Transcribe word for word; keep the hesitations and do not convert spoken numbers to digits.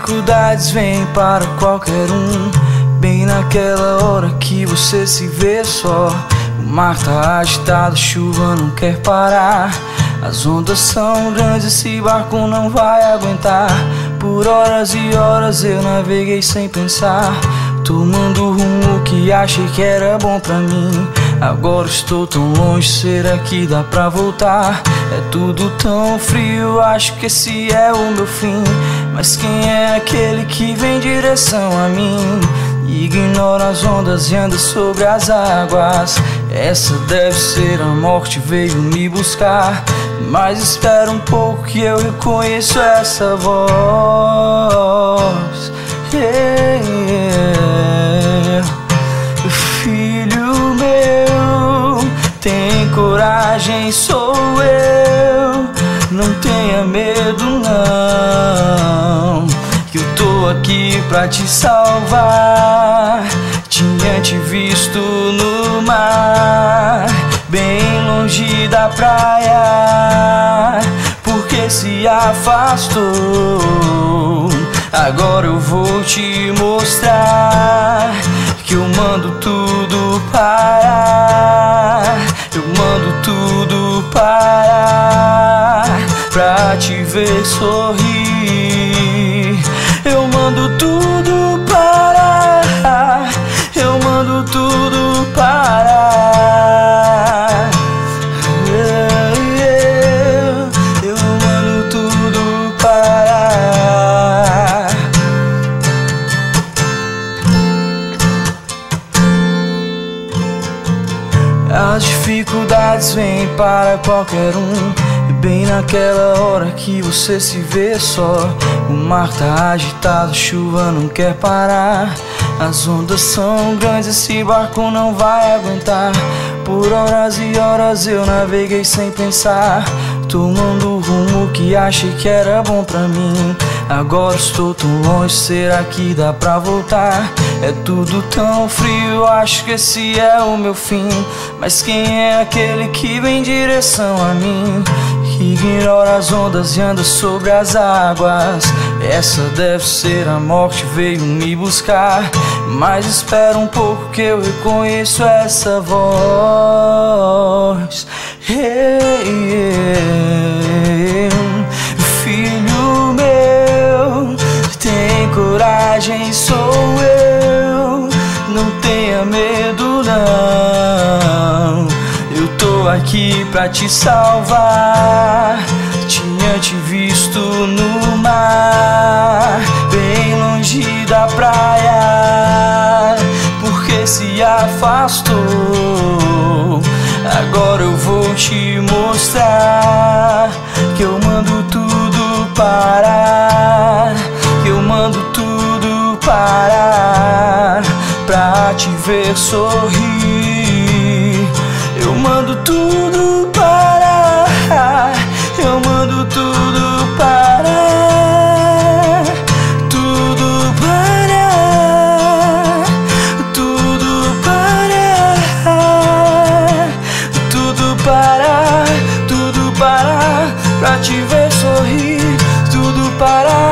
dificuldades vêm para qualquer um, bem naquela hora que você se vê só. O mar tá agitado, a chuva não quer parar, as ondas são grandes, esse barco não vai aguentar. Por horas e horas eu naveguei sem pensar, tomando o rumo que achei que era bom pra mim. Agora estou tão longe, será que dá pra voltar? É tudo tão frio, acho que esse é o meu fim. Mas quem é aquele que vem em direção a mim? Ignora as ondas e anda sobre as águas. Essa deve ser a morte, veio me buscar. Mas espera um pouco que eu reconheço essa voz. Yeah, yeah. Filho meu, tem coragem, sou eu. Não tenha medo não, que eu tô aqui pra te salvar. Tinha te visto no mar, bem longe da praia, porque se afastou. Agora eu vou te mostrar que eu mando tudo parar. Eu mando tudo parar pra te ver sorrir. Eu mando tudo parar. Eu mando tudo parar. Yeah, yeah. Eu mando tudo parar. As dificuldades vêm para qualquer um, e bem naquela hora que você se vê só. O mar tá agitado, a chuva não quer parar, as ondas são grandes, esse barco não vai aguentar. Por horas e horas eu naveguei sem pensar, tomando o rumo que achei que era bom pra mim. Agora estou tão longe, será que dá pra voltar? É tudo tão frio, acho que esse é o meu fim. Mas quem é aquele que vem em direção a mim? Ignora as ondas e anda sobre as águas. Essa deve ser a morte, veio me buscar. Mas espera um pouco que eu reconheço essa voz. Hey, yeah. Filho meu, tem coragem, sou eu. Não tenha medo não, eu tô aqui pra te salvar. Tinha te visto no mar, bem longe da praia, porque se afastou. Agora eu vou te mostrar que eu mando tudo parar. Que eu mando tudo parar pra te ver sorrir. Eu mando tudo parar. Eu mando tudo parar. Tudo parar. Tudo parar. Tudo parar. Tudo parar pra te ver sorrir. Tudo parar.